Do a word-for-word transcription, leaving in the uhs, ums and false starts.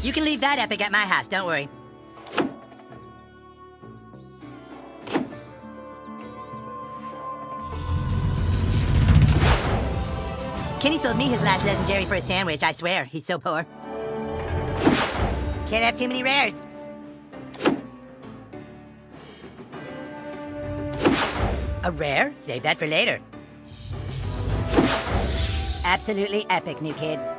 You can leave that epic at my house, don't worry. Kenny sold me his last legendary for a sandwich, I swear. He's so poor. Can't have too many rares. A rare? Save that for later. Absolutely epic, new kid.